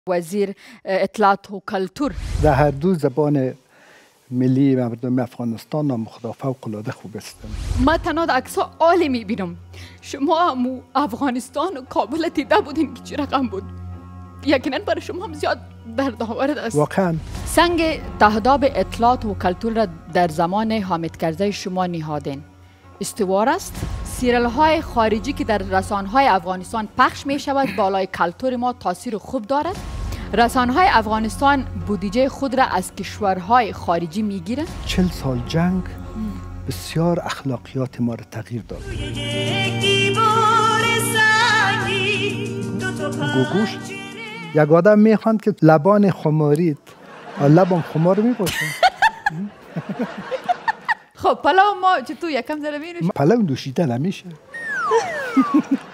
وزیر اطلاعات و کلتور در هر دو زبان ملی مردم افغانستان نام خدا فوق العاده خوب است. ما تنها عکس ها عالی میبینم. شما هم افغانستان و کابل دیده بودین که چی رقم بود. یقینا برای شما هم زیاد دردآور است. واقعا سنگ تهداب اطلاعات و کلتور را در زمان حامد کرزی شما نهادین. استوار است. سیریال های خارجی که در رسانه های افغانستان پخش می شود بالای کلتور ما تاثیر خوب دارد. رسانه های افغانستان بودجه خود را از کشورهای خارجی می گیرند. 40 سال جنگ بسیار اخلاقیات ما را تغییر داد. گوگوش یک آدم میخواند که لبان خمارید لبان خمار میباشن. خب پلاو ما چطور یکم ذره بینوش؟ پلاو دوشیدن نمیشه.